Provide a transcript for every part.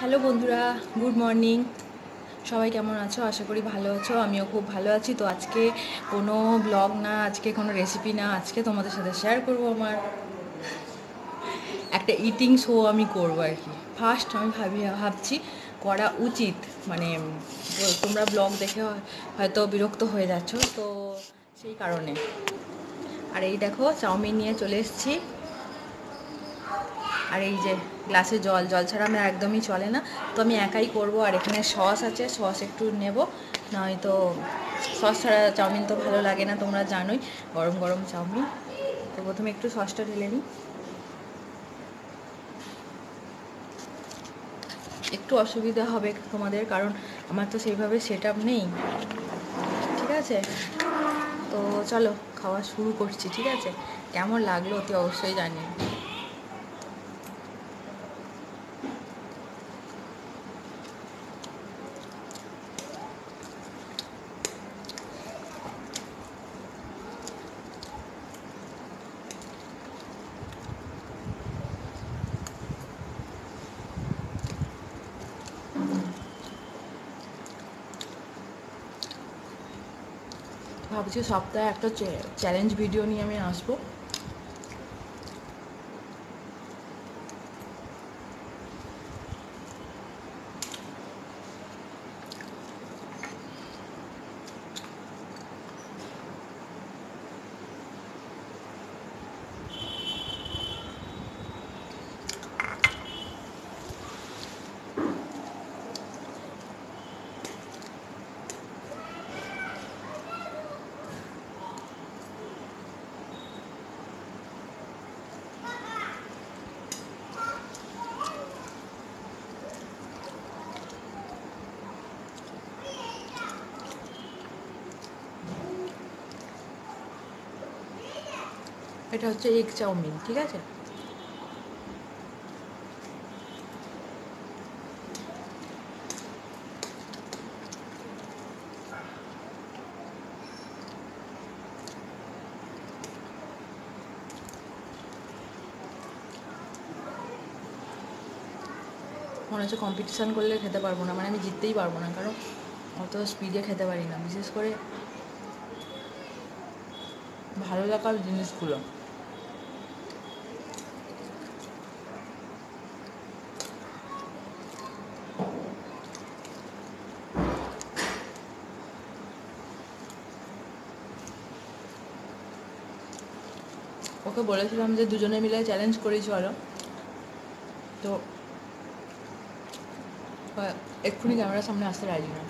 Hello বন্ধুরা, good morning. সবাই কেমন আছো? আশা করি ভালো আছো। আমিও খুব ভালো আছি। তো আজকে কোনো ব্লগ না, আজকে কোনো রেসিপি না, আজকে তোমাদের সাথে শেয়ার করব আমার একটা ইটিং শো আমি করবো আর কি। ফার্স্ট আমি ভাবছি করা উচিত, মানে তোমরা ব্লগ দেখে হয়তো বিরক্ত হয়ে যাচ্ছ, তো সেই কারণে। আর এই দেখো, চাউমিন নিয়ে চলে এসেছি। আর এই যে গ্লাসে জল ছাড়া আমার একদমই চলে না, তো আমি একাই করব। আর এখানে সস আছে, সস একটু নেব, নয়তো সস ছাড়া চাউমিন তো ভালো লাগে না, তোমরা জানোই। গরম গরম চাউমিন। তো প্রথমে একটু সসটা ঢেলে নিই। একটু অসুবিধা হবে তোমাদের, কারণ আমার তো সেইভাবে সেট আপ নেই, ঠিক আছে? তো চলো খাওয়া শুরু করছি, ঠিক আছে? কেমন লাগলো অতি অবশ্যই জানিও। ভাবছি সপ্তাহে একটা চ্যালেঞ্জ ভিডিও নিয়ে আমি আসবো। এটা হচ্ছে এগ চাউমিন, ঠিক আছে? মনে হচ্ছে কম্পিটিশান করলে খেতে পারবো না, মানে আমি জিততেই পারবো না, কারণ অত স্পিডে খেতে পারি না, বিশেষ করে ভালো লাগার জিনিসগুলো। ওকে বলেছিলাম যে দুজনে মিলে চ্যালেঞ্জ করি চলো, তো এক্ষুনি ক্যামেরার সামনে আসতে রাজি না।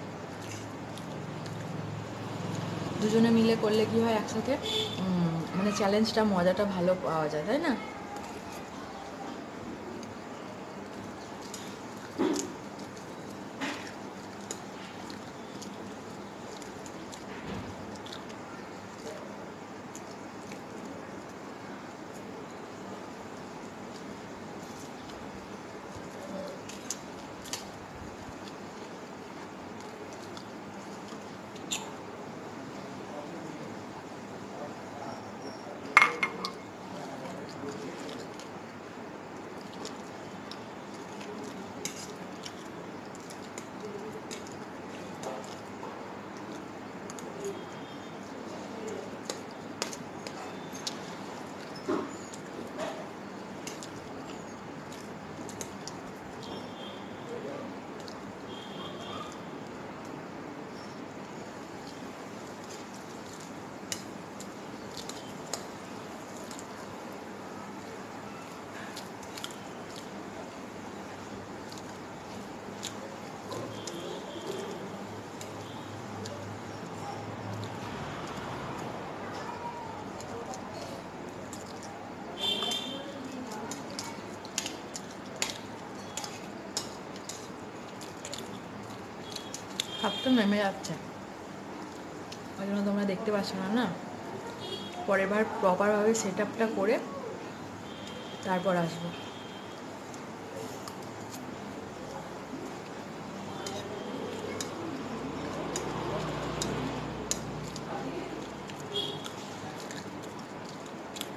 দুজনে মিলে করলে কি হয়, একসাথে মানে চ্যালেঞ্জটা, মজাটা ভালো পাওয়া যায়, তাই না? হাত তো নেমে যাচ্ছে, ওই জন্য তোমরা দেখতে পাচ্ছ না, না? পরের বার প্রপারভাবে সেট আপটা করে তারপর আসবো।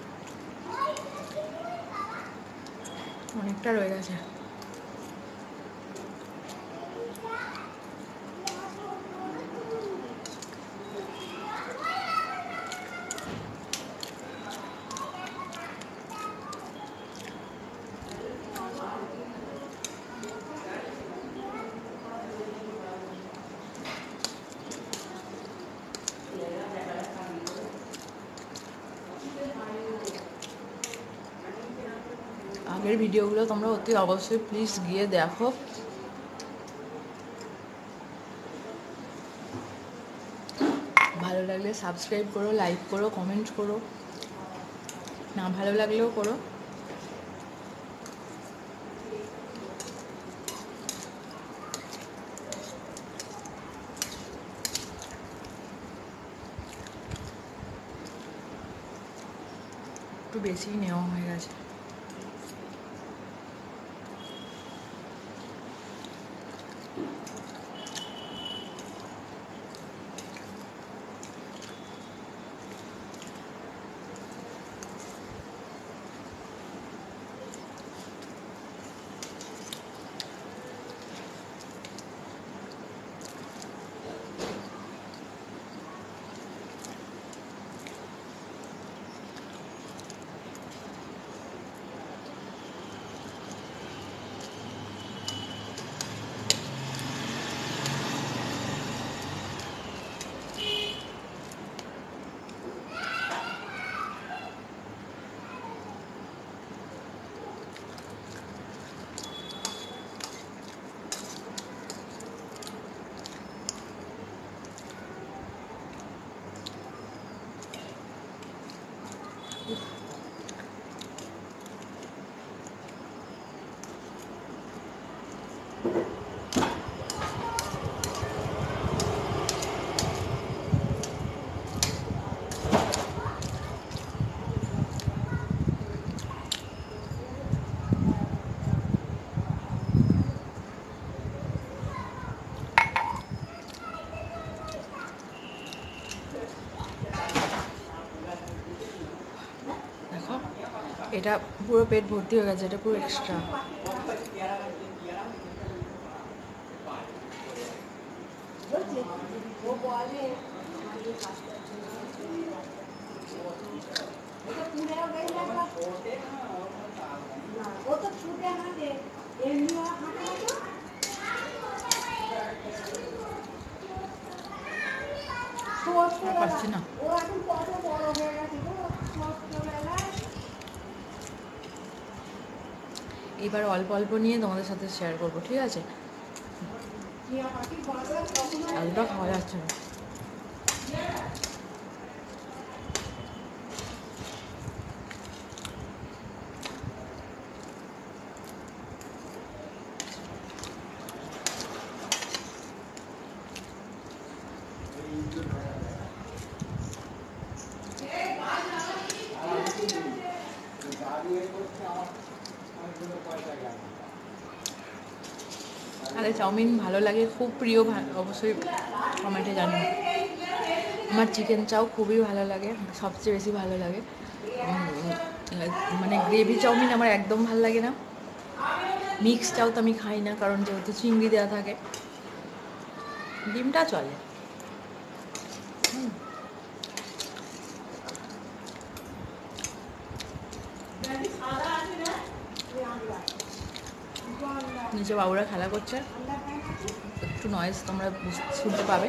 অনেকটা রয়ে গেছে। আগের ভিডিওগুলো তোমরা অতি অবশ্যই প্লিজ গিয়ে দেখো। ভালো লাগলে সাবস্ক্রাইব করো, লাইক করো, কমেন্ট করো, না ভালো লাগলেও করো। একটু বেশি নেওয়া হয়ে গেছে। দেখো এটা পুরো পেট ভর্তি হয়ে গেছে, এটা পুরো এক্সট্রা। পাচ্ছি না। এবার অল্প অল্প নিয়ে তোমাদের সাথে শেয়ার করবো, ঠিক আছে? এতটা খাওয়া যাচ্ছে না। আরে চাউমিন ভালো লাগে, খুব প্রিয়, অবশ্যই কমেন্টে জানিও। আমার চিকেন চাও খুবই ভালো লাগে, সবচেয়ে বেশি ভালো লাগে। মানে গ্রেভি চাউমিন আমার একদম ভালো লাগে না। মিক্স চাও তো আমি খাই না, কারণ যেহেতু চিংড়ি দেওয়া থাকে। ডিমটা চলে। নিচে বাবুরা খেলা করছে, একটু নয়েজ তোমরা শুনতে পাবে।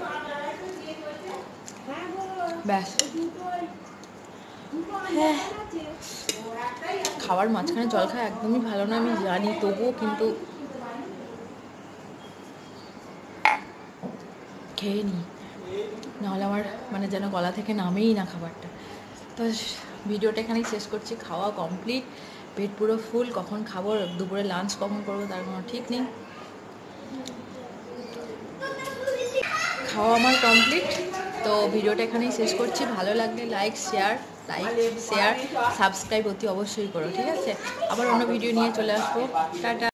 ব্যাস, হ্যাঁ, খাওয়ার মাঝখানে জল খাওয়া একদমই ভালো না আমি জানি, তবুও কিন্তু খেয়ে নিই, নাহলে আমার মানে যেন গলা থেকে নামেই না খাবারটা। তো ভিডিওটা এখানেই শেষ করছি। খাওয়া কমপ্লিট, পেট পুরো ফুল। কখন খাবো, দুপুরে লাঞ্চ কখন করবো তার কোনো ঠিক নেই। খাওয়া আমার কমপ্লিট, তো ভিডিওটা এখানেই শেষ করছি। ভালো লাগলে লাইক শেয়ার সাবস্ক্রাইব অতি অবশ্যই করো, ঠিক আছে? আবার অন্য ভিডিও নিয়ে চলে আসবো। টাটা।